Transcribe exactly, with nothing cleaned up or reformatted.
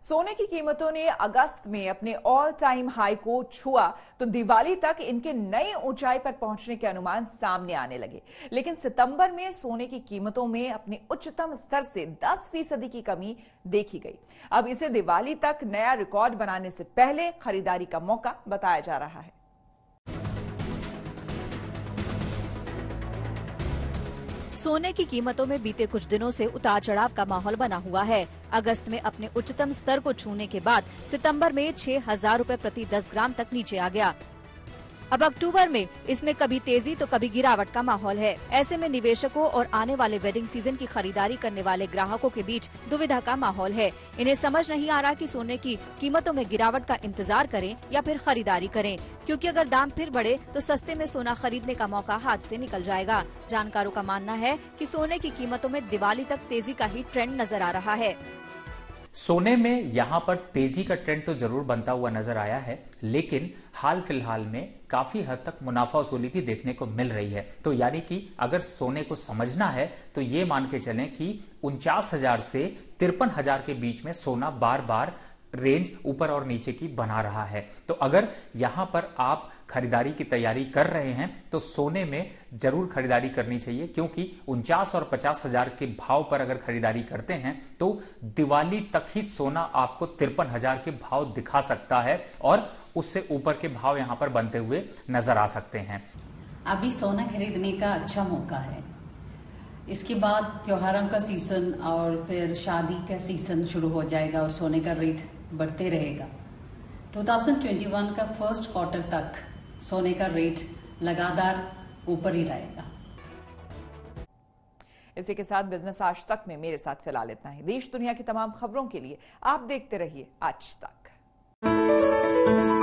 सोने की कीमतों ने अगस्त में अपने ऑल टाइम हाई को छुआ तो दिवाली तक इनके नई ऊंचाई पर पहुंचने के अनुमान सामने आने लगे। लेकिन सितंबर में सोने की कीमतों में अपने उच्चतम स्तर से दस फीसदी की कमी देखी गई। अब इसे दिवाली तक नया रिकॉर्ड बनाने से पहले खरीदारी का मौका बताया जा रहा है। सोने की कीमतों में बीते कुछ दिनों से उतार चढ़ाव का माहौल बना हुआ है। अगस्त में अपने उच्चतम स्तर को छूने के बाद सितंबर में छह हजार रूपए प्रति दस ग्राम तक नीचे आ गया। अब अक्टूबर में इसमें कभी तेजी तो कभी गिरावट का माहौल है। ऐसे में निवेशकों और आने वाले वेडिंग सीजन की खरीदारी करने वाले ग्राहकों के बीच दुविधा का माहौल है। इन्हें समझ नहीं आ रहा कि सोने की कीमतों में गिरावट का इंतजार करें या फिर खरीदारी करें, क्योंकि अगर दाम फिर बढ़े तो सस्ते में सोना खरीदने का मौका हाथ से निकल जाएगा। जानकारों का मानना है कि सोने की कीमतों में दिवाली तक तेजी का ही ट्रेंड नजर आ रहा है। सोने में यहां पर तेजी का ट्रेंड तो जरूर बनता हुआ नजर आया है, लेकिन हाल फिलहाल में काफी हद तक मुनाफा वसूली भी देखने को मिल रही है। तो यानी कि अगर सोने को समझना है तो ये मान के चलें कि उनचास हजार से तिरपन हजार के बीच में सोना बार बार रेंज ऊपर और नीचे की बना रहा है। तो अगर यहां पर आप खरीदारी की तैयारी कर रहे हैं तो सोने में जरूर खरीदारी करनी चाहिए, क्योंकि उनचास और पचास हजार के भाव पर अगर खरीदारी करते हैं तो दिवाली तक ही सोना आपको तिरपन हजार के भाव दिखा सकता है और उससे ऊपर के भाव यहां पर बनते हुए नजर आ सकते हैं। अभी सोना खरीदने का अच्छा मौका है। इसके बाद त्योहारों का सीजन और फिर शादी का सीजन शुरू हो जाएगा और सोने का रेट बढ़ते रहेगा। दो हज़ार इक्कीस का फर्स्ट क्वार्टर तक सोने का रेट लगातार ऊपर ही रहेगा। इसी के साथ बिजनेस आज तक में मेरे साथ फिलहाल इतना ही। देश दुनिया की तमाम खबरों के लिए आप देखते रहिए आज तक।